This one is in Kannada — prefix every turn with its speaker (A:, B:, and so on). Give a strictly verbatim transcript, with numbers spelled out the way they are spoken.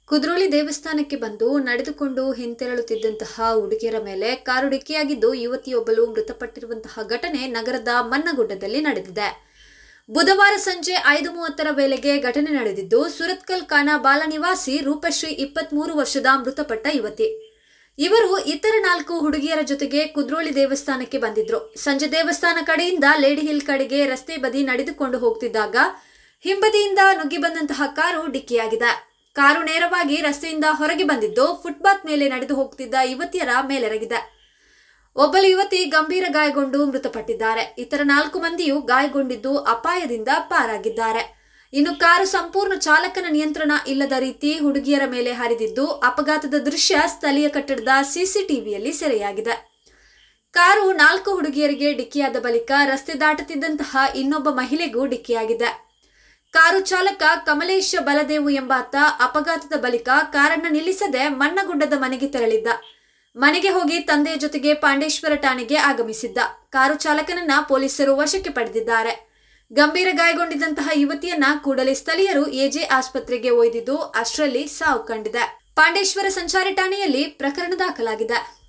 A: ಕುದ್ರೋಳಿ ದೇವಸ್ಥಾನಕ್ಕೆ ಬಂದು ನಡೆದುಕೊಂಡು ಹಿಂತೆರಳುತ್ತಿದ್ದಂತಹ ಹುಡುಗಿಯರ ಮೇಲೆ ಕಾರು ಡಿಕ್ಕಿಯಾಗಿದ್ದು ಯುವತಿಯೊಬ್ಬಳು ಮೃತಪಟ್ಟಿರುವಂತಹ ಘಟನೆ ನಗರದ ಮನ್ನಗುಡ್ಡದಲ್ಲಿ ನಡೆದಿದೆ. ಬುಧವಾರ ಸಂಜೆ ಐದು ಮೂವತ್ತರ ವೇಳೆಗೆ ಘಟನೆ ನಡೆದಿದ್ದು, ಸುರತ್ಕಲ್ ಖಾನಾಬಾಲ ನಿವಾಸಿ ರೂಪಶ್ರೀ ಇಪ್ಪತ್ಮೂರು ವರ್ಷದ ಮೃತಪಟ್ಟ ಯುವತಿ. ಇವರು ಇತರ ನಾಲ್ಕು ಹುಡುಗಿಯರ ಜೊತೆಗೆ ಕುದ್ರೋಳಿ ದೇವಸ್ಥಾನಕ್ಕೆ ಬಂದಿದ್ರು. ಸಂಜೆ ದೇವಸ್ಥಾನ ಕಡೆಯಿಂದ ಲೇಡಿ ಹಿಲ್ ಕಡೆಗೆ ರಸ್ತೆ ಬದಿ ನಡೆದುಕೊಂಡು ಹೋಗ್ತಿದ್ದಾಗ ಹಿಂಬದಿಯಿಂದ ನುಗ್ಗಿ ಬಂದಂತಹ ಕಾರು ಡಿಕ್ಕಿಯಾಗಿದೆ. ಕಾರು ನೇರವಾಗಿ ರಸ್ತೆಯಿಂದ ಹೊರಗೆ ಬಂದಿದ್ದು ಫುಟ್ಪಾತ್ ಮೇಲೆ ನಡೆದು ಹೋಗ್ತಿದ್ದ ಯುವತಿಯರ ಮೇಲೆರಗಿದೆ. ಒಬ್ಬಳು ಯುವತಿ ಗಂಭೀರ ಗಾಯಗೊಂಡು ಮೃತಪಟ್ಟಿದ್ದಾರೆ. ಇತರ ನಾಲ್ಕು ಮಂದಿಯು ಗಾಯಗೊಂಡಿದ್ದು ಅಪಾಯದಿಂದ ಪಾರಾಗಿದ್ದಾರೆ. ಇನ್ನು ಕಾರು ಸಂಪೂರ್ಣ ಚಾಲಕನ ನಿಯಂತ್ರಣ ಇಲ್ಲದ ರೀತಿ ಹುಡುಗಿಯರ ಮೇಲೆ ಹರಿದಿದ್ದು ಅಪಘಾತದ ದೃಶ್ಯ ಸ್ಥಳೀಯ ಕಟ್ಟಡದ ಸಿಸಿಟಿವಿಯಲ್ಲಿ ಸೆರೆಯಾಗಿದೆ. ಕಾರು ನಾಲ್ಕು ಹುಡುಗಿಯರಿಗೆ ಡಿಕ್ಕಿಯಾದ ಬಳಿಕ ರಸ್ತೆ ದಾಟುತ್ತಿದ್ದಂತಹ ಇನ್ನೊಬ್ಬ ಮಹಿಳೆಗೂ ಡಿಕ್ಕಿಯಾಗಿದೆ. ಕಾರು ಚಾಲಕ ಕಮಲೇಶ್ ಬಲದೇವು ಎಂಬಾತ ಅಪಘಾತದ ಬಳಿಕ ಕಾರನ್ನು ನಿಲ್ಲಿಸದೆ ಮನ್ನಗುಡ್ಡದ ಮನೆಗೆ ತೆರಳಿದ್ದ. ಮನೆಗೆ ಹೋಗಿ ತಂದೆಯ ಜೊತೆಗೆ ಪಾಂಡೇಶ್ವರ ಠಾಣೆಗೆ ಆಗಮಿಸಿದ್ದ. ಕಾರು ಚಾಲಕನನ್ನ ಪೊಲೀಸರು ವಶಕ್ಕೆ ಪಡೆದಿದ್ದಾರೆ. ಗಂಭೀರ ಗಾಯಗೊಂಡಿದ್ದಂತಹ ಯುವತಿಯನ್ನ ಕೂಡಲೇ ಸ್ಥಳೀಯರು ಎಜೆ ಆಸ್ಪತ್ರೆಗೆ ಒಯ್ದಿದ್ದು ಅಷ್ಟರಲ್ಲಿ ಸಾವು ಕಂಡಿದೆ. ಪಾಂಡೇಶ್ವರ ಸಂಚಾರಿ ಠಾಣೆಯಲ್ಲಿ ಪ್ರಕರಣ ದಾಖಲಾಗಿದೆ.